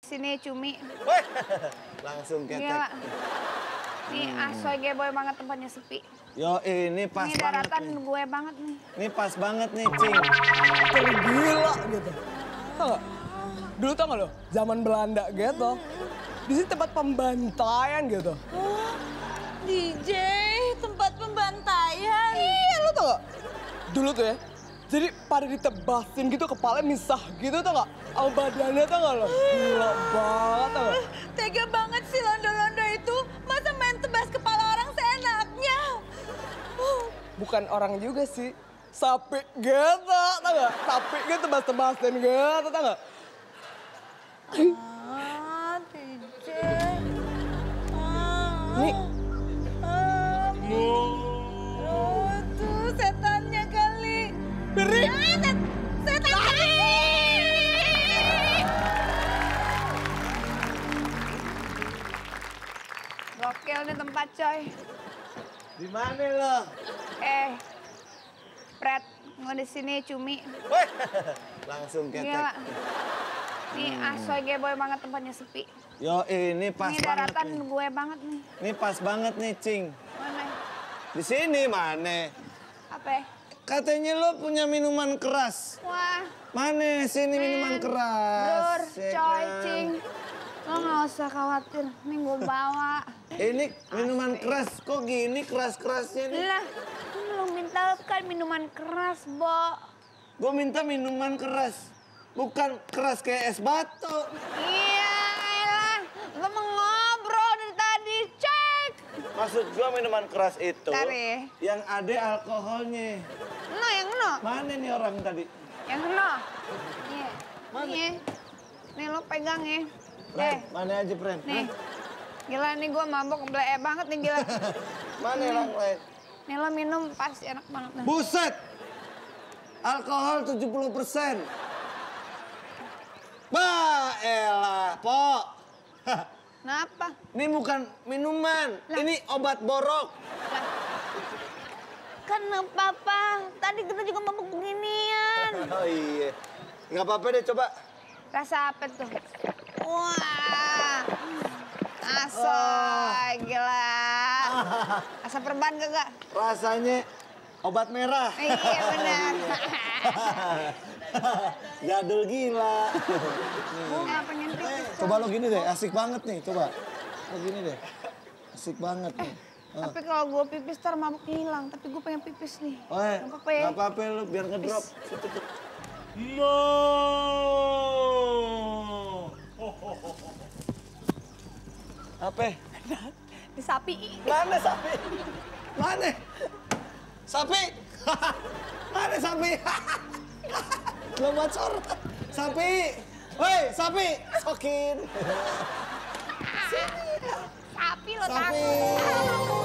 Sini cumi. Weh, langsung ketek. Gila. Nih asoy geboy banget tempatnya sepi. Yo ini pas ini banget daratan nih. gue banget nih. Ini pas banget nih, Cing. Tergila gitu. Tau gak? Dulu tau gak lo, zaman Belanda gitu. Di sini tempat pembantaian gitu. Oh, DJ, tempat pembantaian. Iya, lo tau gak? Dulu tuh ya, jadi pada ditebasin gitu, kepala misah gitu tau gak? Sama badannya tau gak lo? Gila banget tau gak? Tega banget sih londo-londo itu. Masa main tebas kepala orang seenaknya? Bukan orang juga sih. Sapi gitu, tau gak? Sapi gitu tebas-tebasin gitu, tau gak? Ah, DJ. Nih. Oh, tuh setannya kali. Beri. Setan kali. Gokil nih tempat coy. Di mana lo? Pret, gue di sini cumi. Weh, langsung ketek. Gila. Nih asoy geboy banget tempatnya sepi. Yo ini pas ini banget daratan nih. gue banget nih. Ini pas banget nih, Cing. Mana? Di sini mana? Apa? Katanya lo punya minuman keras. Wah. Mana sini minuman Dur, keras? Ya coy, kan? Cing. Lo gak usah khawatir, nih gue bawa. Ini minuman keras, kok gini keras-kerasnya nih? Lah, lo minta kan minuman keras, Bo. Gue minta minuman keras, bukan keras kayak es batu. Iya, elah. Lo mau ngobrol dari tadi, cek. Maksud gue minuman keras itu Tari. yang ada alkoholnya. No, yang no. Mana nih orang tadi? Yang no. Iya. Mana? Nih lo pegang ya. Pren, mana aja Pren? Nih. Hah? Gila nih gue mabok bleh banget nih gila. Mana yang lain? Nih lo minum pasti enak banget nih. Buset! Alkohol 70%. Bah, elah, Po. Kenapa? Ini bukan minuman, ini obat borok. Kenapa, Pak? Tadi kita juga mabok beginian. Oh iya. Nggak apa-apa deh, coba. Rasa apa tuh? Wah. Asoy, gila. Rasa perban gak? Rasanya obat merah. Iya benar. Jadul gila. Nggak pengen pipis. Coba lo gini deh, asik banget nih, coba. Lo gini deh, asik banget nih. Tapi kalau gue pipis ntar mabuk hilang. Tapi gue pengen pipis nih. Oh, Gak apa-apa ya? nggak apa-apa lo biar ngedrop. No! Apa? Di sapi. Mana sapi? Mana? Sapi? Mana sapi? Lo buat sorot. Sapi! Woi, sapi! Sokin! Sapi lo Sapi! takut.